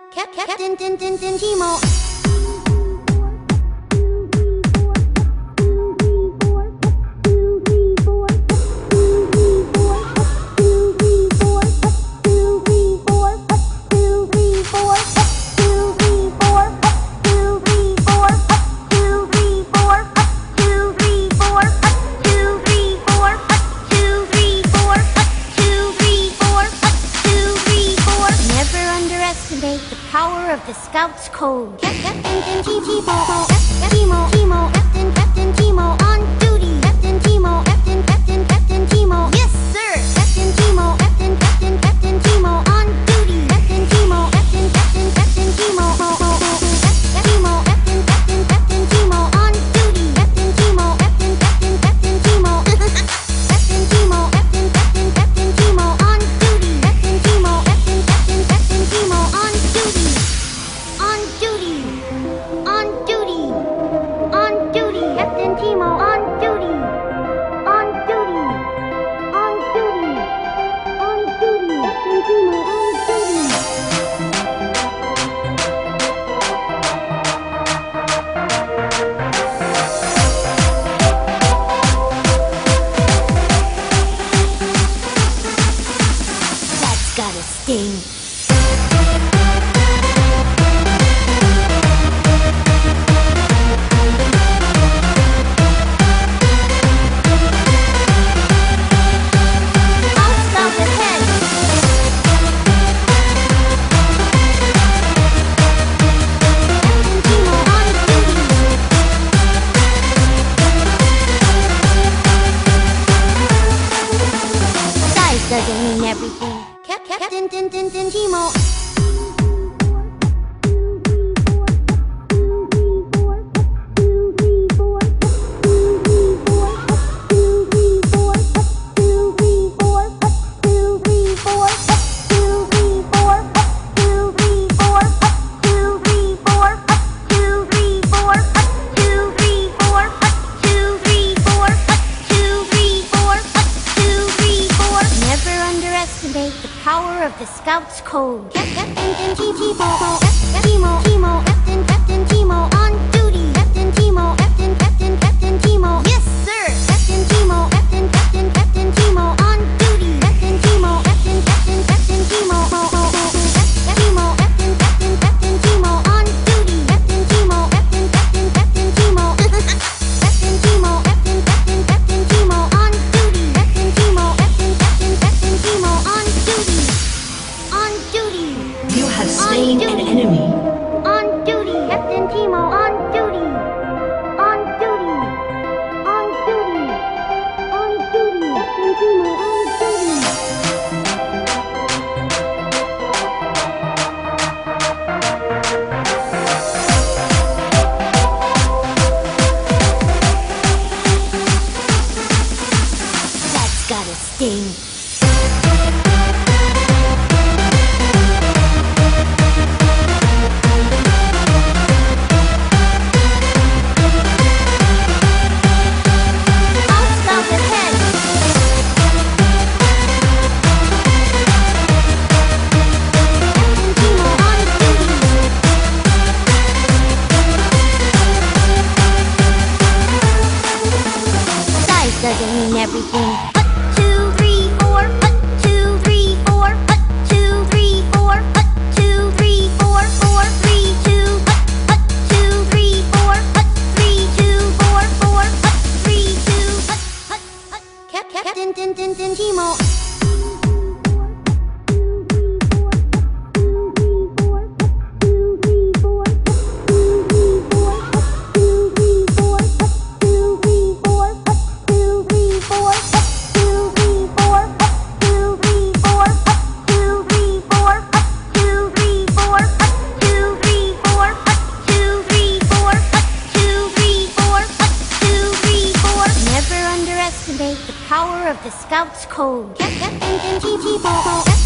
Captain Timo. The power of the Scouts Code. Captain Timo, Captain Timo, on duty. Captain Timo, Captain Timo. Yes, sir. Captain Timo, Captain Timo, on duty. Captain Timo, Captain Timo. Timo, Captain Timo, on duty. Captain Timo, Captain Timo. Captain Timo, Captain Timo, on duty. Captain Timo, Captain Timo, on duty. On duty. On duty. On duty. Captain Timo, on duty. On duty. On duty. On duty. Captain Timo, on duty. That's gotta sting. Doesn't mean everything. Captain Timo. The power of the Scouts Code. Captain Timo, Captain Timo, on duty. Captain Timo, Captain Timo. Yes, sir. Captain Timo, Captain Timo, on duty. Captain Timo, Captain Timo. Timo, Captain Timo, on duty. Captain Timo, Captain Timo. Captain Timo, Captain Timo, on duty. Captain Timo, Captain Timo, on duty. On duty. You have slain an enemy. On duty. Captain Timo, on duty. On duty. On duty. On duty. Captain Timo, on duty. That's gotta sting. Doesn't mean everything. 2, 3, 4. 2, 3, 4. 2, 3, 4. 2, 3, 4. 4, 3, 2. 2, 3, 4. 3, 2, 4. 4, 3, 2. Captain Timo. The power of the Scouts Code. Captain Timo.